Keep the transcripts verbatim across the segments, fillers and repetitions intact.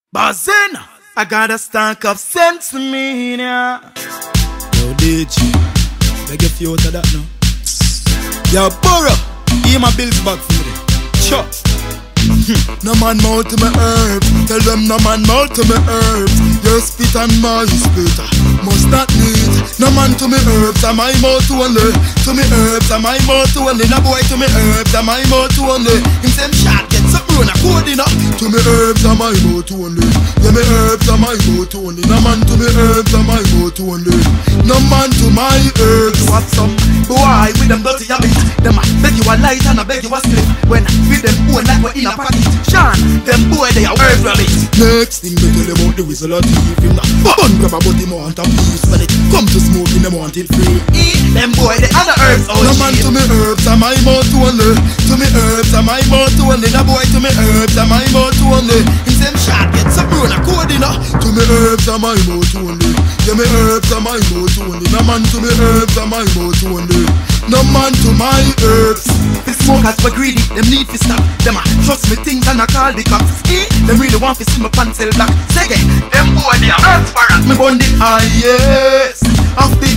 Buzzing, I got a stack of sense in me, yeah. Yo, D J, beg a few out of that now. Yo, Burrow, give my bills back for me. Sure. No man mouth to me herbs. Tell them no man mouth to me herbs. Your spit and my spit must not need. No man to me herbs, and my mouth only. To me herbs, and my mouth only. No boy to me herbs, and my mouth only. In same shot, get some run a code enough. To me herbs, and my mouth only. Yeah, me herbs, and my mouth only. No man to me herbs, and my mouth only. No man to my herbs. You have some boy with them dirty habits. Them a beg you a light and I beg you a slip. When with them own like we're in a pocket. Sean, them boy they are herbs rabbit. Next thing they tell them about the whistle of thief. Him not fun grab about him want a piece. When it come to smoking them want it free. Eat them boy they are the herbs. Oh no man to me herbs and my mouth only. To me herbs and my mouth only. No boy to me herbs and my mouth only. In same shot get some run a code enough. To me herbs and my mouth only. Yeah, me herbs and my mouth only. No man to me herbs and my mouth only. No man to my herbs. The smokers were greedy, them need to stop. Them a trust me things and I call the cops. Eh? Them really want to see my pants sell black. Second, them boy they are herbs for us. Me bun the highest of the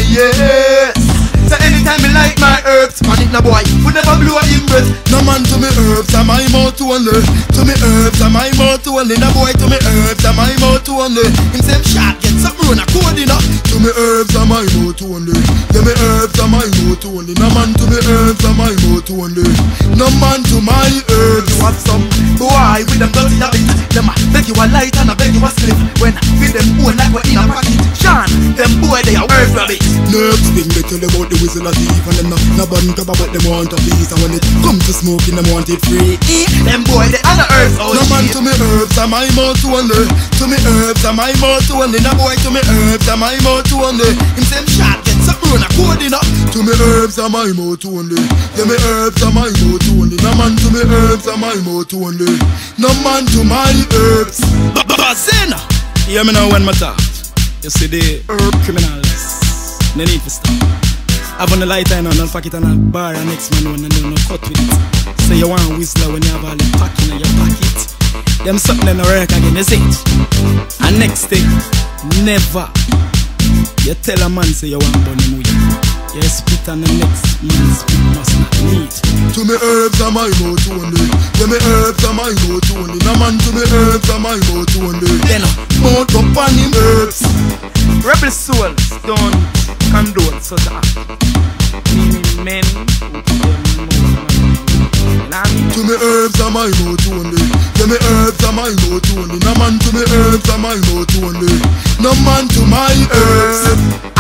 highest. So anytime me like my herbs, man it no boy would never blow him breath. No man to me herbs and my mouth only. To me herbs and my mouth only. No boy to me herbs and my mouth only. In same shot get some run a code enough. To me herbs and my mouth only. Yeah, me herbs and my mouth only. No man to me herbs and my mouth only. No man to my herbs. You have some boy with them dirty habits. Them a beg you a light and I beg you a slip. When with them own like we're in a pocket. Sean, them boy they are herbs rabbit. Next thing they tell about the whistle of thief. And them no, no bun grab about them want a piece. And when it come to smoking them want it free. Eh? Them boy they are the herbs. Oh no man to me herbs and my mouth only. To me herbs and my mouth only. No boy to me herbs and my mouth only. In same shot get some run a code enough. To me herbs and my mouth only. Yeah, me herbs and my mouth only. No man to me herbs and my mouth only. No man to my herbs. Buzzing. Hear me now when my talk. You see the herb criminals, they need to stop. Have on the light and on pocket and a bar and next man one and do no cut with it. Say you want a whistler when you have all the packing in your pocket. Them something in the work again, you see it. And next thing, never you tell a man say you want bunny weed. You spit on the next man's spit must not need. To me herbs and my mouth only. Yeah, me herbs and my mouth only. No man to me herbs and my mouth only. Denno, mouth up on him herbs. Rebel souls don't condone such act. Meaning men who put their mouth on me. To me herbs and my mouth only. Yeah, me herbs and my mouth only. No man to me herbs and my mouth only. No man to my herbs.